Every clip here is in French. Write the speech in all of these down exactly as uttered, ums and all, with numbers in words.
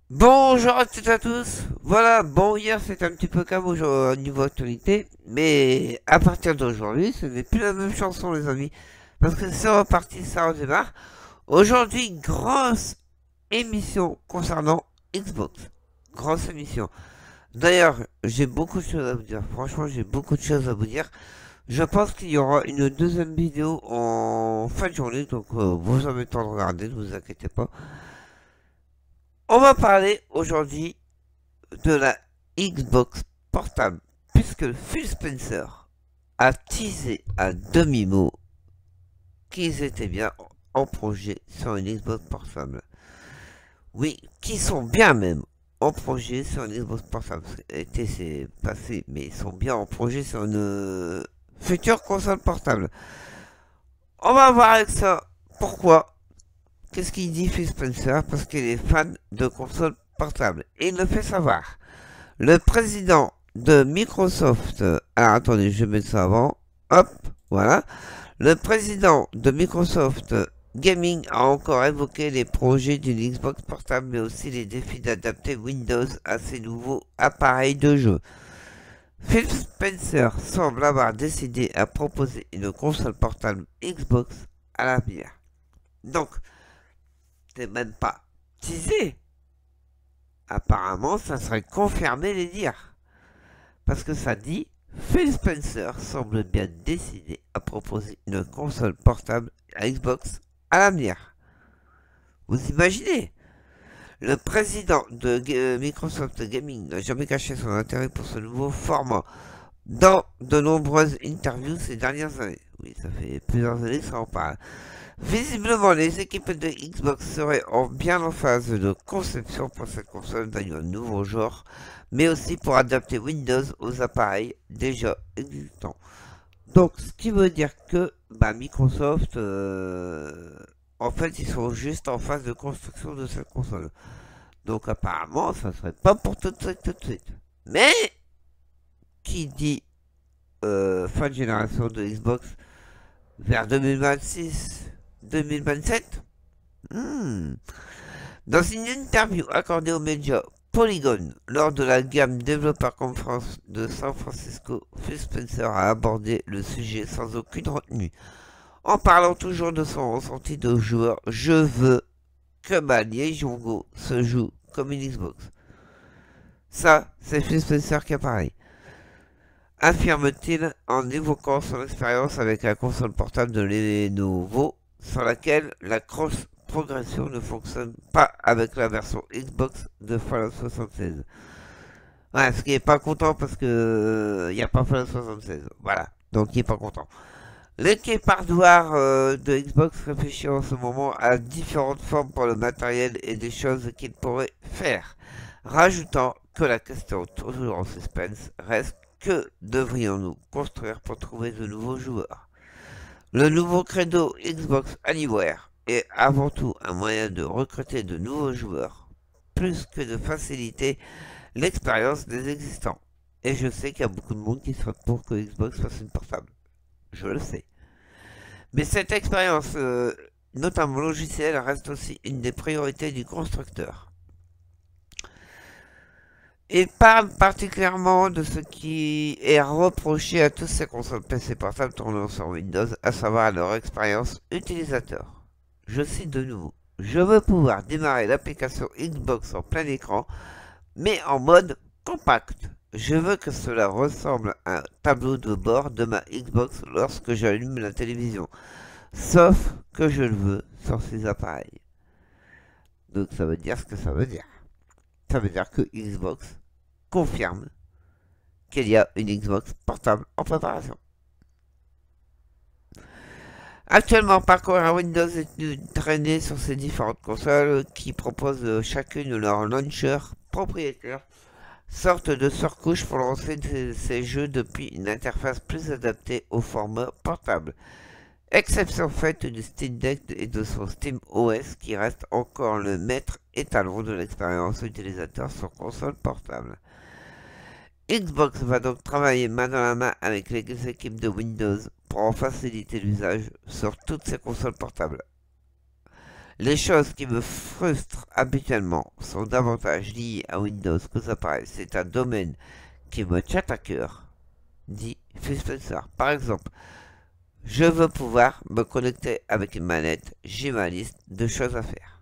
Bonjour à toutes et à tous. Voilà, bon, hier c'était un petit peu calme au au niveau actualité, mais à partir d'aujourd'hui, ce n'est plus la même chanson, les amis. Parce que c'est reparti, ça redémarre. Aujourd'hui, grosse émission concernant Xbox. Grosse émission. D'ailleurs, j'ai beaucoup de choses à vous dire. Franchement, j'ai beaucoup de choses à vous dire. Je pense qu'il y aura une deuxième vidéo en fin de journée, donc euh, vous avez le temps de regarder, ne vous inquiétez pas. On va parler aujourd'hui de la Xbox portable, puisque Phil Spencer a teasé à demi-mot qu'ils étaient bien en projet sur une Xbox portable. Oui, qu'ils sont bien même en projet sur une Xbox portable. Été c'est passé, mais ils sont bien en projet sur une euh, future console portable. On va voir avec ça pourquoi. Qu'est-ce qu'il dit Phil Spencer? Parce qu'il est fan de consoles portables. Et il le fait savoir. Le président de Microsoft, euh, alors attendez, je vais mettre ça avant, hop, voilà. Le président de Microsoft Gaming a encore évoqué les projets d'une Xbox portable, mais aussi les défis d'adapter Windows à ces nouveaux appareils de jeu. Phil Spencer semble avoir décidé à proposer une console portable Xbox à l'avenir. Donc, c'est même pas teasé. Apparemment, ça serait confirmé les dires. Parce que ça dit, Phil Spencer semble bien décidé à proposer une console portable à Xbox à l'avenir. Vous imaginez? Le président de euh, Microsoft Gaming n'a jamais caché son intérêt pour ce nouveau format dans de nombreuses interviews ces dernières années. Oui, ça fait plusieurs années que ça en parle. Visiblement, les équipes de Xbox seraient en bien en phase de conception pour cette console d'un nouveau genre, mais aussi pour adapter Windows aux appareils déjà existants. Donc, ce qui veut dire que bah, Microsoft, euh, en fait, ils sont juste en phase de construction de cette console. Donc, apparemment, ça serait pas pour tout de suite, tout de suite. Mais, qui dit euh, fin de génération de Xbox vers deux mille vingt-six, deux mille vingt-sept. Hmm. Dans une interview accordée aux médias Polygon lors de la gamme Developer Conference de San Francisco, Phil Spencer a abordé le sujet sans aucune retenue. En parlant toujours de son ressenti de joueur, je veux que ma Go se joue comme une Xbox. Ça, c'est Phil Spencer qui a parlé. Affirme-t-il en évoquant son expérience avec la console portable de Lenovo, sur laquelle la cross-progression ne fonctionne pas avec la version Xbox de Fallout soixante-seize. Ouais, ce qui est pas content parce que il n'y a pas Fallout soixante-seize. Voilà, donc il est pas content. L'équipe hardware euh, de Xbox réfléchit en ce moment à différentes formes pour le matériel et des choses qu'il pourrait faire, rajoutant que la question, toujours en suspense, reste: que devrions-nous construire pour trouver de nouveaux joueurs? Le nouveau credo Xbox Anywhere est avant tout un moyen de recruter de nouveaux joueurs, plus que de faciliter l'expérience des existants. Et je sais qu'il y a beaucoup de monde qui serait pour que Xbox fasse une portable. Je le sais. Mais cette expérience, euh, notamment logicielle, reste aussi une des priorités du constructeur. Il parle particulièrement de ce qui est reproché à tous ces consoles P C portables tournant sur Windows, à savoir leur expérience utilisateur. Je cite de nouveau: je veux pouvoir démarrer l'application Xbox en plein écran, mais en mode compact. Je veux que cela ressemble à un tableau de bord de ma Xbox lorsque j'allume la télévision, sauf que je le veux sur ces appareils. Donc ça veut dire ce que ça veut dire. Ça veut dire que Xbox confirme qu'il y a une Xbox portable en préparation. Actuellement, parcourir Windows est une traînée sur ces différentes consoles qui proposent chacune leur launcher propriétaire, sorte de surcouche pour lancer ces jeux depuis une interface plus adaptée au format portable. Exception faite du Steam Deck et de son SteamOS qui reste encore le maître étalon de l'expérience utilisateur sur console portable. Xbox va donc travailler main dans la main avec les équipes de Windows pour en faciliter l'usage sur toutes ses consoles portables. Les choses qui me frustrent habituellement sont davantage liées à Windows qu'aux appareils. C'est un domaine qui me tient à cœur, dit Phil Spencer. Par exemple, je veux pouvoir me connecter avec une manette. J'ai ma liste de choses à faire.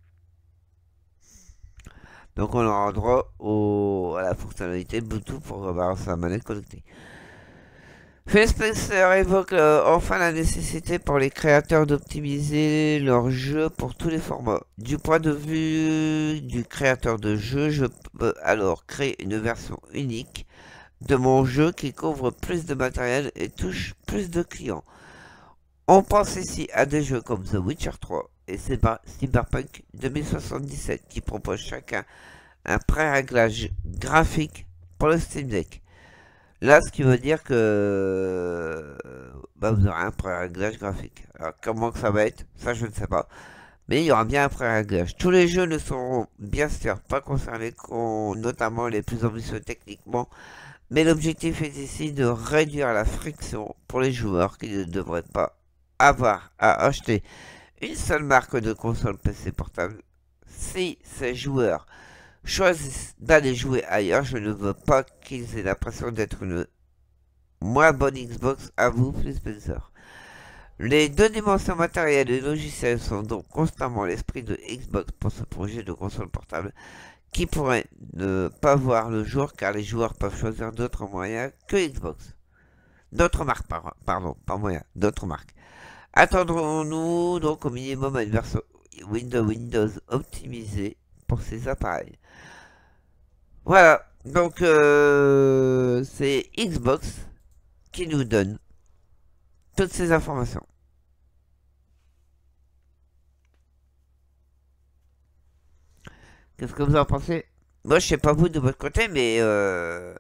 Donc on aura droit au, à la fonctionnalité Bluetooth pour avoir sa manette connectée. Phil Spencer évoque euh, enfin la nécessité pour les créateurs d'optimiser leurs jeux pour tous les formats. Du point de vue du créateur de jeu, je peux alors créer une version unique de mon jeu qui couvre plus de matériel et touche plus de clients. On pense ici à des jeux comme The Witcher trois et Cyberpunk deux mille soixante-dix-sept qui proposent chacun un pré-réglage graphique pour le Steam Deck. Là, ce qui veut dire que bah, vous aurez un pré-réglage graphique. Alors, comment que ça va être, ça je ne sais pas. Mais il y aura bien un pré-réglage. Tous les jeux ne seront bien sûr pas concernés, notamment les plus ambitieux techniquement. Mais l'objectif est ici de réduire la friction pour les joueurs qui ne devraient pas avoir à acheter une seule marque de console P C portable. Si ces joueurs choisissent d'aller jouer ailleurs, je ne veux pas qu'ils aient l'impression d'être une moins bonne Xbox à vous, Phil Spencer. Les deux dimensions matérielles et logicielles sont donc constamment l'esprit de Xbox pour ce projet de console portable qui pourrait ne pas voir le jour car les joueurs peuvent choisir d'autres moyens que Xbox. D'autres marques, pardon, pas moyens, d'autres marques. Attendrons-nous donc au minimum à une version Windows, Windows optimisée pour ces appareils. Voilà, donc euh, c'est Xbox qui nous donne toutes ces informations. Qu'est-ce que vous en pensez? Moi, je sais pas vous de votre côté, mais euh...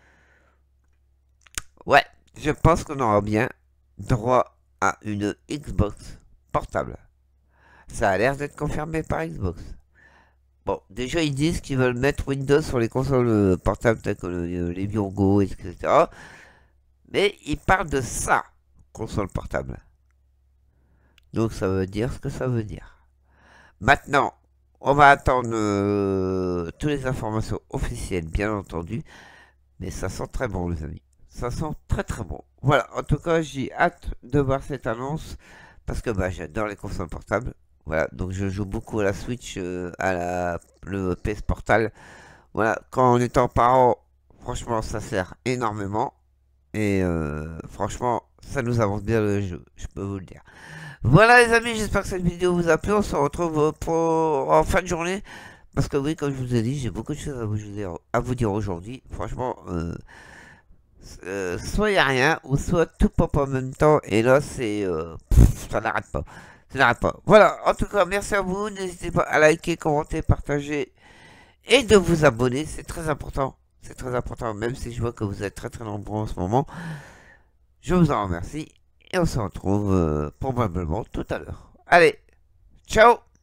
ouais, je pense qu'on aura bien droit à une Xbox portable. Ça a l'air d'être confirmé par Xbox. Bon, déjà ils disent qu'ils veulent mettre Windows sur les consoles portables telles que les Virgo, et cetera. Mais ils parlent de ça, console portable. Donc ça veut dire ce que ça veut dire. Maintenant, on va attendre euh, toutes les informations officielles, bien entendu. Mais ça sent très bon, les amis. Ça sent très très bon. Voilà, en tout cas, j'ai hâte de voir cette annonce. Parce que bah, j'adore les consoles portables. Voilà, donc je joue beaucoup à la Switch, euh, à la, le P S Portal. Voilà, quand on est en parent, franchement, ça sert énormément. Et euh, franchement, ça nous avance bien le jeu, je peux vous le dire. Voilà les amis, j'espère que cette vidéo vous a plu. On se retrouve pour, en fin de journée. Parce que oui, comme je vous ai dit, j'ai beaucoup de choses à vous dire, à vous dire aujourd'hui. Franchement, euh, euh, soit il n'y a rien, ou soit tout pop en même temps. Et là, c'est... Euh, ça n'arrête pas. Ça n'arrête pas. Voilà, en tout cas, merci à vous. N'hésitez pas à liker, commenter, partager. Et de vous abonner, c'est très important. C'est très important, même si je vois que vous êtes très très nombreux en ce moment. Je vous en remercie. Et on se retrouve euh, probablement tout à l'heure. Allez, ciao!